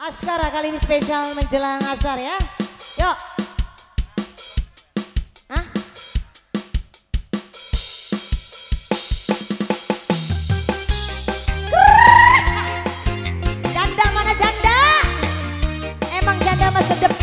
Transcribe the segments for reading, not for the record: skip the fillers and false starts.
Askara kali ini spesial menjelang asar ya. Yuk. Hah? Janda mana janda? Emang janda mah sedep.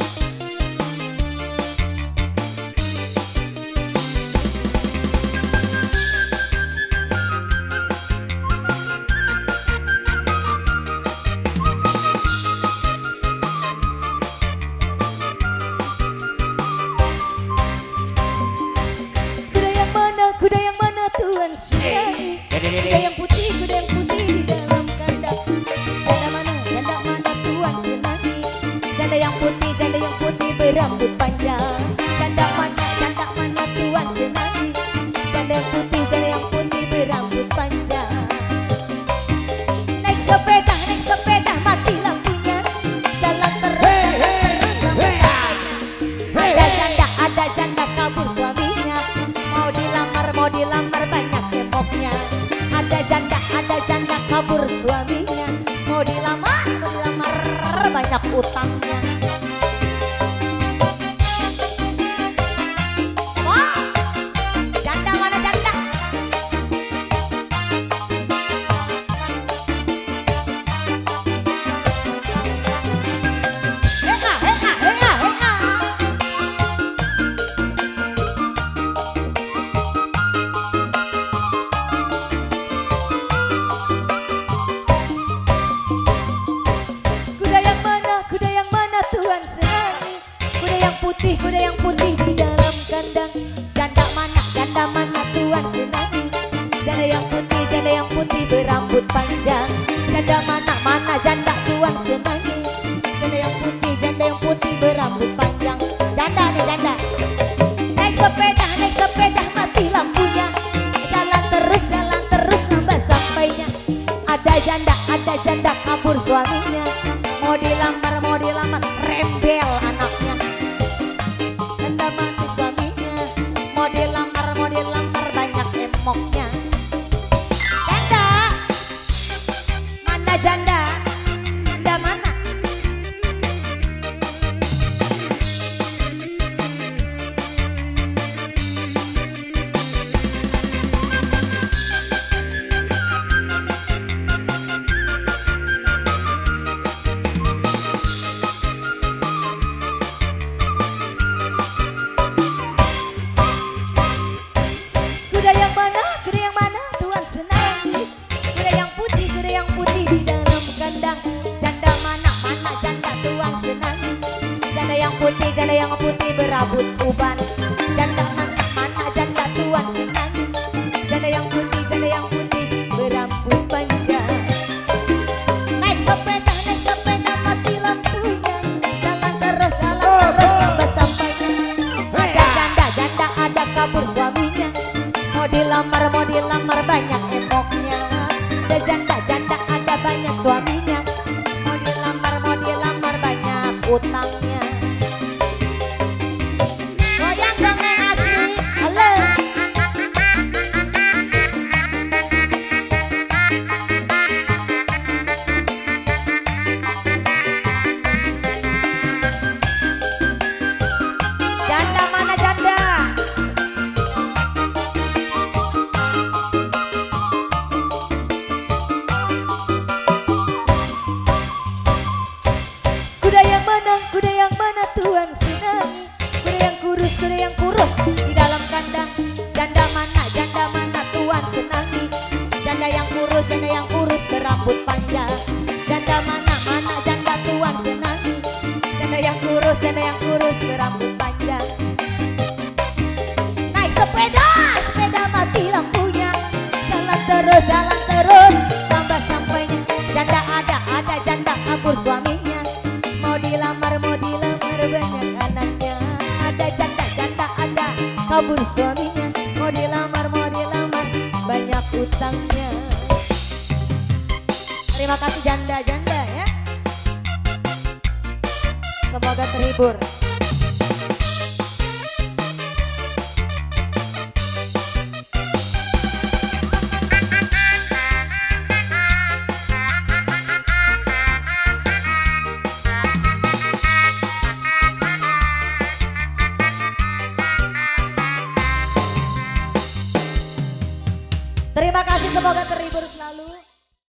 Kuda yang mana Tuhan Sinai? Kuda yang putih di dalam kandang. Janda mana Tuhan Sinai? Janda yang putih berambut panjang. Janda mana Tuhan Sinai? Janda yang putih berambut panjang. Naik sepeda mati lampunya. Jalan terus. Ada janda kabur suaminya. Mau dilamar banyak kepoknya. Ada janda kabur suaminya. Mau dilamar banyak utangnya. Oh, janda mana janda? Kuda yang putih di dalam kandang. Janda mana Tuhan Sinai? Janda yang putih berambut panjang. Janda mana janda Tuhan Sinai? Janda yang putih berambut panjang. Janda nih janda. Naik sepeda mati lampunya. Jalan terus nambah sampainya. Ada janda kabur suaminya. Mau dilamar rembel anaknya. Mau dilamar banyak emoknya. Janda mana janda? Janda mana? Kuda yang mana Tuhan Sinai? Kuda yang putih di dalam kandang. Janda mana janda Tuhan Sinai? Janda yang putih berambut uban. Janda mana janda Tuhan Sinai? Janda yang putih berambut panjang. Naik sepeda mati lampunya. Jalan terus sampai sampainya. Ada janda kabur suaminya. Mau dilamar banyak emoknya. Ada janda ada banyak suaminya. Mau dilamar banyak utangnya. Goyang dong yang asli. Halo. Janda mana janda? Kuda yang mana Tuhan Sinai? Kuda yang kurus di dalam kandang. Janda mana Tuhan Sinai? Janda yang kurus berambut panjang. Janda mana janda Tuhan Sinai? Janda yang kurus berambut panjang. Naik sepeda mati lampunya. Jalan terus sampai sampainya. Janda ada janda kabur suaminya. Mau dilamar banyak anaknya. Ada janda ada kabur suaminya. Mau dilamar banyak utangnya. Terima kasih janda ya. Semoga terhibur. Terima kasih, semoga terhibur selalu.